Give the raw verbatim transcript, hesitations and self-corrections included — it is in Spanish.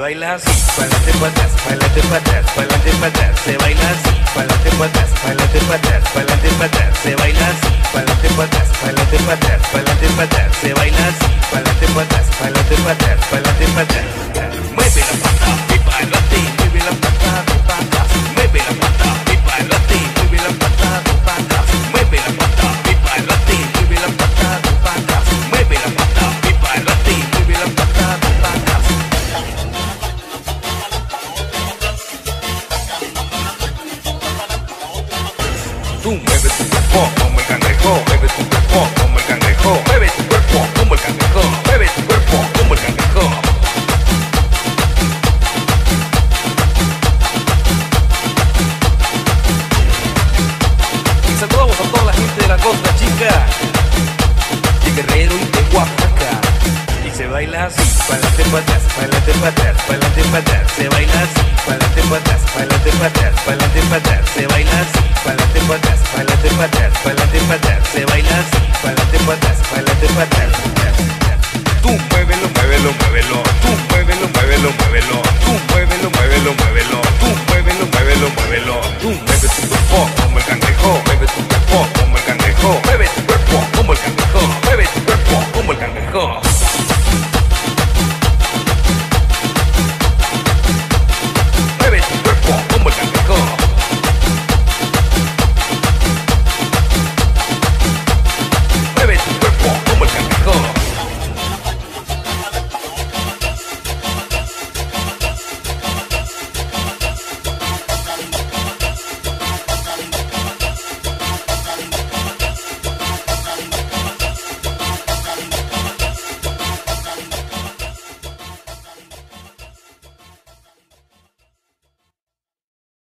baila así, pa'lante pa' atrás, pa'lante pa' atrás, pa'lante pa' atrás, se baila así, pa'lante pa' atrás, pa'lante pa' atrás, pa'lante pa' atrás, se baila así, pa'lante pa' atrás, pa'lante pa' atrás, pa'lante pa' atrás, se baila así, pa'lante pa' atrás, pa'lante pa' atrás, pa'lante pa' atrás. Mueve la pata y pa'lante, mueve la pata y pa' atrás, mueve la pata y pa'lante, mueve la pata y pa' atrás, mueve la pata y pa'lante, mueve la pata y pa' atrás, mueve la pata y pa'lante, mueve la pata y pa' atrás. Tú mueves tu cuerpo como el cangrejo, mueve tu cuerpo como el cangrejo, mueve tu cuerpo como el cangrejo, mueve tu cuerpo como el cangrejo. Y saludamos a toda la gente de la Costa Chica, de Guerrero y de Oaxaca. Y se baila así, pa'lante pa' atrás, pa'lante pa' atrás, pa'lante pa' atrás, se baila así, pa'lante pa' atrás, pa'lante pa' atrás, pa'lante pa' atrás, se baila así, pa'lante pa' atrás, pa'lante pa' atrás, pa'lante pa' atrás, se baila así, pa'lante pa' atrás, pa'lante pa' atrás. Tú muévelo, muévelo, muévelo, tú muévelo, muévelo, muévelo, tú